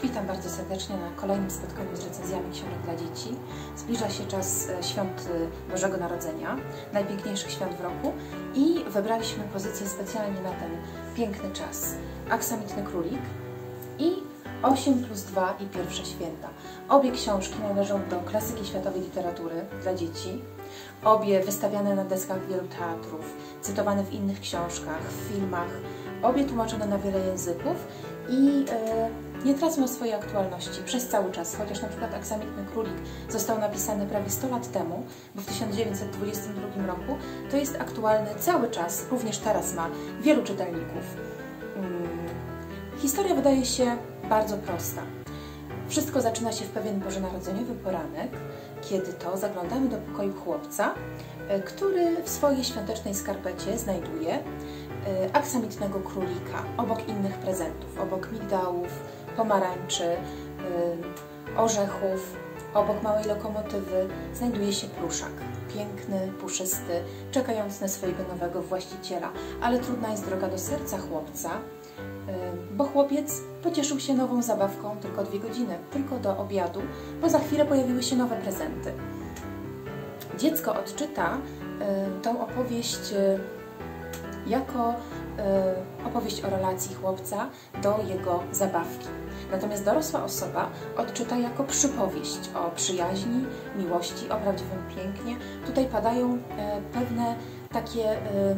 Witam bardzo serdecznie na kolejnym spotkaniu z recenzjami książek dla dzieci. Zbliża się czas świąt Bożego Narodzenia, najpiękniejszych świąt w roku i wybraliśmy pozycję specjalnie na ten piękny czas. Aksamitny królik i 8+2 i Pierwsze święta. Obie książki należą do klasyki światowej literatury dla dzieci. Obie wystawiane na deskach wielu teatrów, cytowane w innych książkach, w filmach. Obie tłumaczone na wiele języków i nie tracą swojej aktualności przez cały czas, chociaż na przykład Aksamitny królik został napisany prawie 100 lat temu, bo w 1922 roku, to jest aktualny cały czas, również teraz ma wielu czytelników. Historia wydaje się bardzo prosta. Wszystko zaczyna się w pewien bożonarodzeniowy poranek, kiedy to zaglądamy do pokoju chłopca, który w swojej świątecznej skarpecie znajduje aksamitnego królika, obok innych prezentów, obok migdałów, pomarańczy, orzechów, obok małej lokomotywy znajduje się pluszak. Piękny, puszysty, czekając na swojego nowego właściciela, ale trudna jest droga do serca chłopca, bo chłopiec pocieszył się nową zabawką tylko 2 godziny, tylko do obiadu, bo za chwilę pojawiły się nowe prezenty. Dziecko odczyta tą opowieść jako opowieść o relacji chłopca do jego zabawki. Natomiast dorosła osoba odczyta jako przypowieść o przyjaźni, miłości, o prawdziwym pięknie. Tutaj padają pewne takie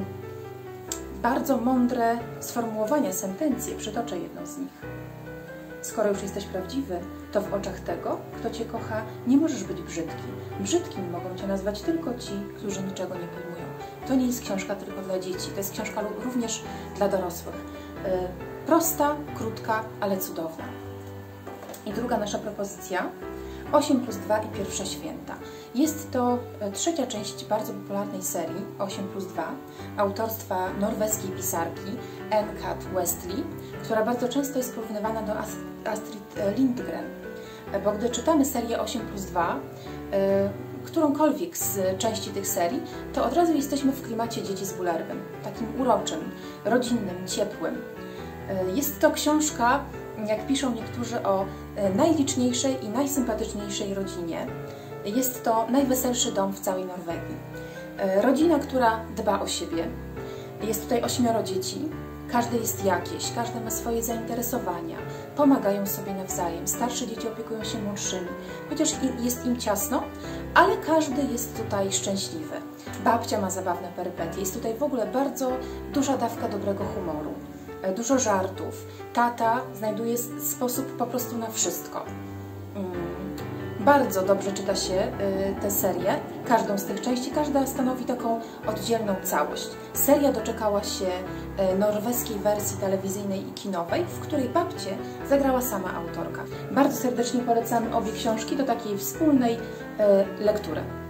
bardzo mądre sformułowania, sentencje. Przytoczę jedną z nich. Skoro już jesteś prawdziwy, to w oczach tego, kto Cię kocha, nie możesz być brzydki. Brzydkim mogą Cię nazwać tylko ci, którzy niczego nie pojmują. To nie jest książka tylko dla dzieci, to jest książka również dla dorosłych. Prosta, krótka, ale cudowna. I druga nasza propozycja, 8+2 i Pierwsze święta. Jest to trzecia część bardzo popularnej serii 8+2 autorstwa norweskiej pisarki Anne Cat Westley, która bardzo często jest porównywana do Astrid Lindgren, bo gdy czytamy serię 8+2, którąkolwiek z części tych serii, to od razu jesteśmy w klimacie Dzieci z Bullerbyn, takim uroczym, rodzinnym, ciepłym. Jest to książka, jak piszą niektórzy, o najliczniejszej i najsympatyczniejszej rodzinie. Jest to najweselszy dom w całej Norwegii. Rodzina, która dba o siebie. Jest tutaj 8 dzieci. Każde jest jakieś, każde ma swoje zainteresowania, pomagają sobie nawzajem. Starsze dzieci opiekują się młodszymi, chociaż jest im ciasno, ale każdy jest tutaj szczęśliwy. Babcia ma zabawne perypetie. Jest tutaj w ogóle bardzo duża dawka dobrego humoru. Dużo żartów. Tata znajduje sposób po prostu na wszystko. Bardzo dobrze czyta się tę serię, każdą z tych części, każda stanowi taką oddzielną całość. Seria doczekała się norweskiej wersji telewizyjnej i kinowej, w której babcię zagrała sama autorka. Bardzo serdecznie polecamy obie książki do takiej wspólnej lektury.